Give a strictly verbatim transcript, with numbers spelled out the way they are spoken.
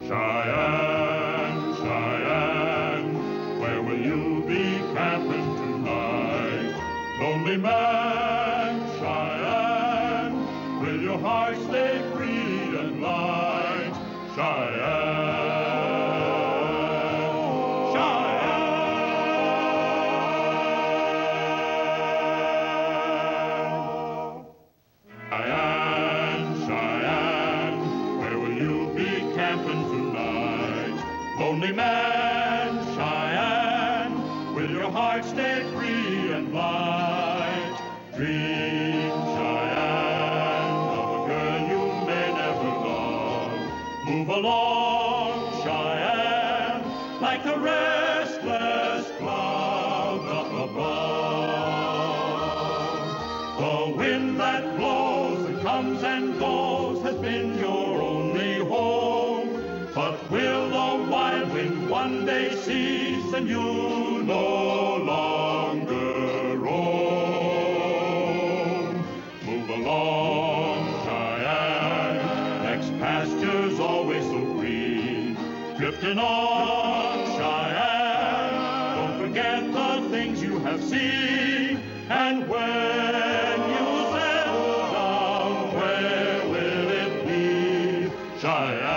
Cheyenne, Cheyenne, where will you be camping tonight? Lonely man, Cheyenne, will your heart stay free and light? Cheyenne, Cheyenne, Cheyenne, Cheyenne, where will you be camping tonight? Lonely man, Cheyenne, will your heart stay free and light? Dream, Cheyenne, of a girl you may never love. Move along, Cheyenne, like the restless clouds up above. The wind that blows and comes and goes has been your only home. But will the wild wind one day cease and you no longer roam? Move along, Cheyenne, next pasture's always so green. Drifting on, Cheyenne, don't forget the things you have seen. And when you settle down, where will it be? Cheyenne.